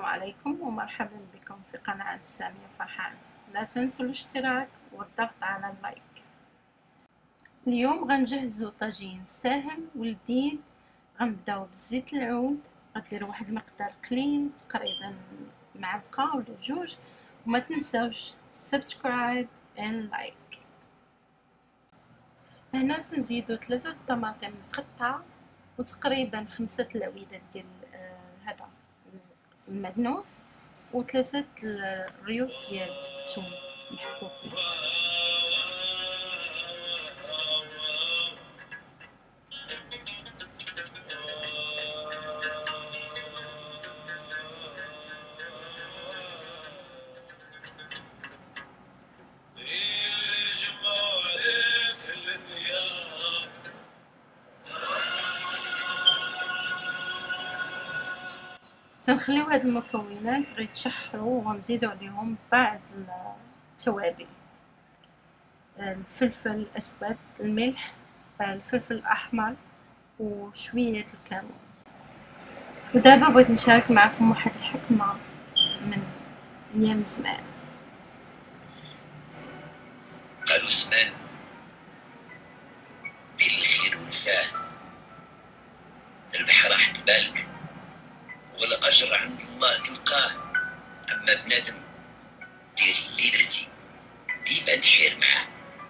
عليكم ومرحبا بكم في قناة سامية فرحان. لا تنسوا الاشتراك والضغط على اللايك. اليوم غنجهزو طاجين ساهل ولذيذ. غنبداو بزيت العود، غديروا واحد المقدار قليل تقريبا معلقة ولا جوج، وما تنساوش سبسكرايب and لايك. هنا تنزيدو 3 طماطم مقطعة وتقريبا 5 العويدات ديال هذا المدنوس و3 الريوس ديال الثوم محكوكين. تنخليو هاد المكونات غيتشحروا وغنزيدو عليهم بعض التوابل: الفلفل الاسود، الملح، الفلفل الاحمر وشويه الكمون. ودابا بغيت نشارك معكم واحد الحكمه من ايام زمان. قالوا زمان دير الخير ونساه، البحر راح تبالك والاجر عند الله تلقاه، اما بنادم دير اللي درتي ديما تحير معاه.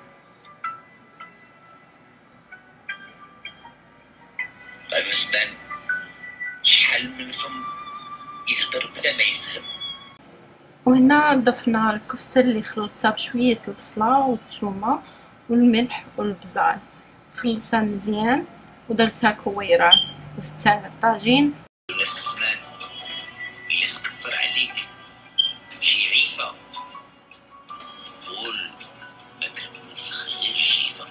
قالوا زمان شحال من فم يهدر بلا ما يفهم. وهنا ضفنا الكفتة اللي خلطتها بشوية البصلة والثومة والملح والبزار، خلصها مزيان ودرتها كويرات وزدتها على الطاجين. ناس زمان إلا تكبر عليك شي عيفة قول ما كتنفخ غير الجيفة.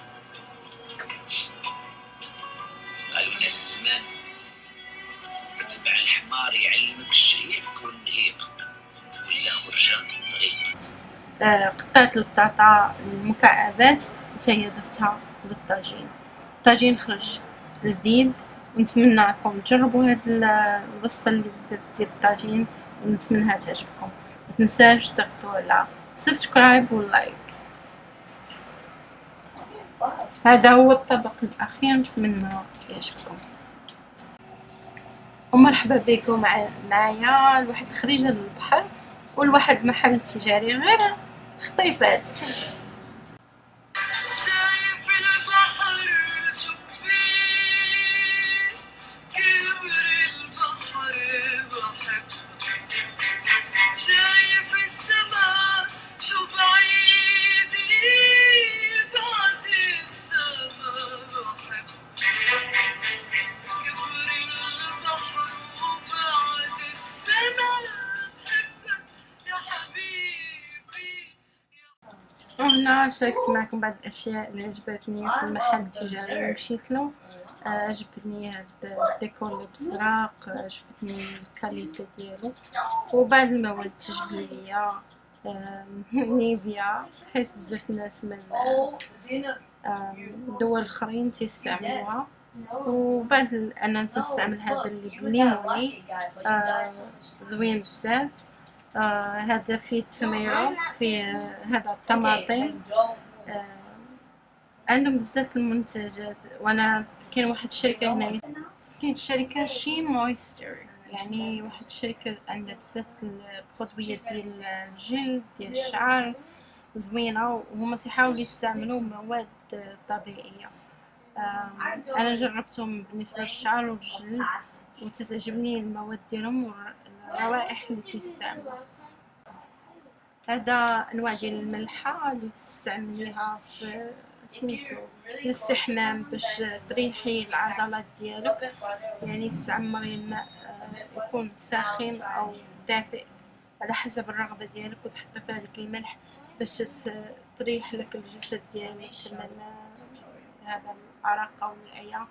قالوا ناس زمان اتبع الحمار يعلمك الشريع كون نهيق ولا خرجان الطريق. قطعت البطاطا المكعبات وتاهي ضفتها للطاجين. الطاجين خرج لذيذ ونتمنىكم تجربوا هاد الوصفه اللي درت ديال الطاجين ونتمنىها تعجبكم. ما تنساوش تضغطوا على سبسكرايب واللايك. هذا هو الطبق الاخير، نتمنى يعجبكم. ومرحبا بكم معايا لواحد الخريجه للبحر ولواحد محل تجاري غير خطيفات. وهنا شاركت معكم بعض الاشياء اللي عجبتني في المحل التجاري اللي مشيت له. عجبني هاد الديكور اللي بزراق، عجبتني الكاليتي ديالو، وبعض المواد التجميليه نيفيا، حيت بزاف الناس من دول اخرين تيستعملوها. وبعد انا تنستعمل هذا اللي بالليموني، زوين بزاف. هذا فيه التميرو، فيه هذا الطماطم. عندهم بزاف المنتجات. وانا كاين واحد الشركه هنا سميت الشركه شي مويستر، يعني واحد الشركه عندها بزاف البرودويات ديال الجلد ديال الشعر زوينه، وهما تيحاولوا يستعملوا مواد طبيعيه. انا جربتهم بالنسبه للشعر والجلد وتتعجبني المواد ديالهم والروائح اللي تيستعملوا. هذا انواع ديال الملحه اللي تستعمليها في سميتو الاستحمام باش تريحي العضلات ديالك، يعني تستعمري الماء يكون ساخن او دافئ على حسب الرغبه ديالك، وتحطي فيه هذاك الملح باش تريح لك الجسد ديالك من هذا العرق او العيا.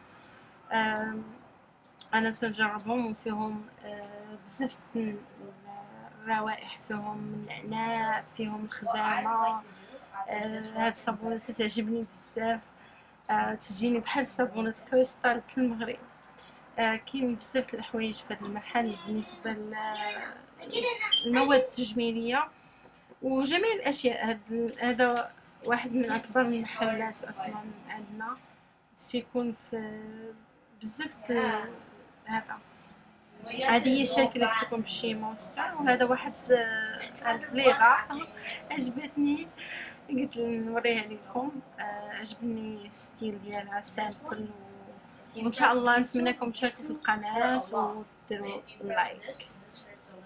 انا تنجربهم وفيهم بزاف الروائح، فيهم النعناع، فيهم الخزامه. هاد الصابونه تعجبني بزاف، تجيني بحال صابونه كريستال المغرب. كاين بزاف الحوايج في هذا المحل بالنسبه للمواد التجميليه وجميع الاشياء. هذا واحد من اكبر المحلات اصلا عندنا، تيكون في بزاف هذا. هذه هي الشركه اللي قلت لكم بشي مونستر، وهذا واحد البليغه عجبتني قلت نوريها لكم. عجبني الستيل ديالها سامبل، وان شاء الله نتمنىكم تشاركوا في القناه وديروا لايك.